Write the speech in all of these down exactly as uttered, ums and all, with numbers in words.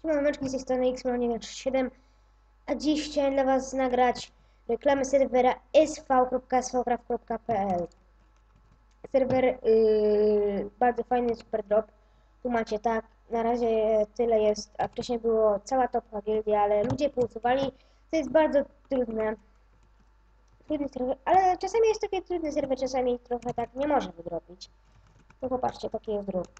Siemaneczki, z tej strony X dziewięć trzy siedem, a dziś chciałem dla Was nagrać reklamę serwera s v kropka s v craft kropka p l. Serwer yy, bardzo fajny, super drop. Tu macie tak, na razie tyle jest, a wcześniej było cała topka gildii, ale ludzie pousuwali, to jest bardzo trudne. Trudny serwer, ale czasami jest taki trudny serwer, czasami trochę tak nie może wydropić. No popatrzcie, taki jest drop.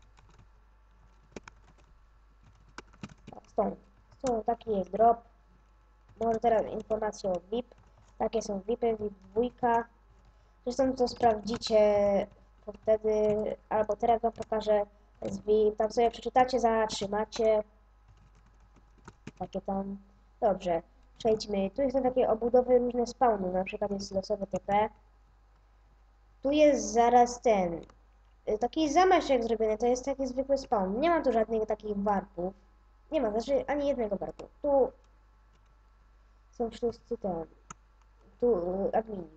Stąd. Stąd taki jest drop. Może teraz informacje o V I P. Takie są V I P y, V I P dwójka. Zresztą to sprawdzicie to wtedy, albo teraz wam pokażę z V I P. Tam sobie przeczytacie, zatrzymacie. Takie tam. Dobrze. Przejdźmy. Tu są takie obudowy różne spawny. Na przykład jest losowe T P. Tu jest zaraz ten. Taki zamaszek zrobiony. To jest taki zwykły spawn. Nie ma tu żadnych takich warpów. Nie ma, znaczy ani jednego warpu. Tu są wszyscy ten. Tu y, admini.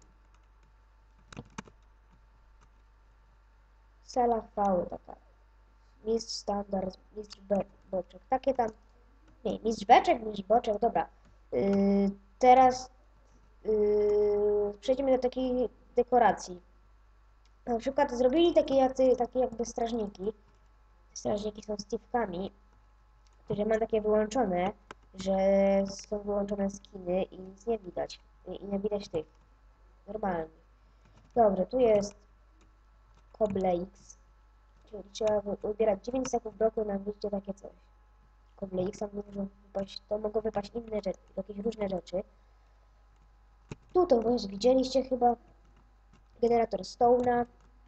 Sala chwały taka. Mistrz standard, mistrz be boczek. Takie tam. Nie, mistrz beczek, mistrz boczek, dobra. Yy, teraz yy, przejdziemy do takiej dekoracji. Na przykład zrobili takie, jacy, takie jakby strażniki. Strażniki są Steve'kami, które ma takie wyłączone, że są wyłączone skiny i nic nie widać. I nie widać tych. Normalnie. Dobrze, tu jest Koble X. Czyli trzeba ubierać dziewięć staków bloku na wyjście takie coś. Koble X, tam mogą wypaść, to mogą wypaść inne rzeczy, jakieś różne rzeczy. Tu to już widzieliście chyba. Generator Stone'a.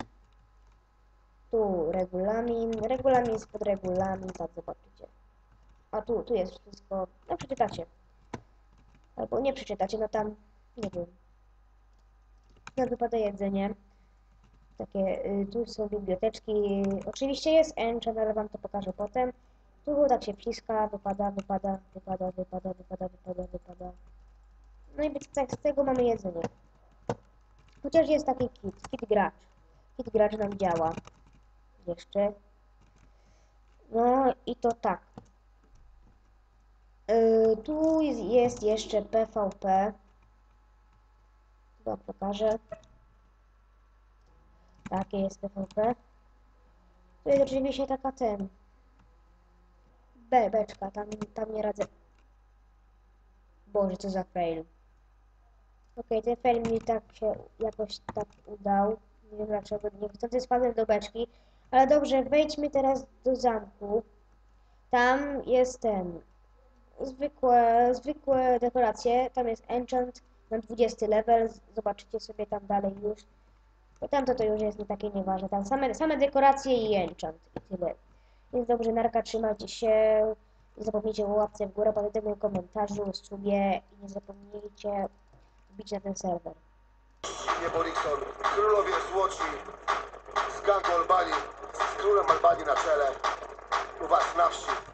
Tu regulamin. Regulamin jest pod regulamin, tak zobaczycie. A tu, tu jest wszystko. No przeczytacie. Albo nie przeczytacie, no tam, nie wiem. No wypada jedzenie. Takie, y, tu są biblioteczki. Oczywiście jest enchant, ale wam to pokażę potem. Tu tak się wciska, wypada, wypada, wypada, wypada, wypada, wypada, wypada. No i tak z tego mamy jedzenie. Chociaż jest taki kit, kit gracz. Kit gracz nam działa. Jeszcze. No i to tak. Yy, tu jest jeszcze P V P. Chyba pokażę. Takie jest P V P. Tu jest oczywiście taka ten. B, beczka, tam, tam nie radzę. Boże, co za fail. Okej, okay, ten fail mi tak się jakoś tak udał. Nie wiem dlaczego, nie chcący spadłem do beczki. Ale dobrze, wejdźmy teraz do zamku. Tam jest ten. Zwykłe, zwykłe dekoracje. Tam jest enchant na dwudziesty level. Zobaczycie sobie tam dalej już. Bo tamto to już jest nie takie nieważne. Tam same, same dekoracje i enchant. I tyle. Więc dobrze, narka, trzymajcie się. Nie zapomnijcie o łapce w górę, pamiętajcie o komentarzu, subie i nie zapomnijcie wbić na ten serwer. Niebolikson, królowie złoci z gangu Albanii, z królem Albanii na czele, u was na wsi.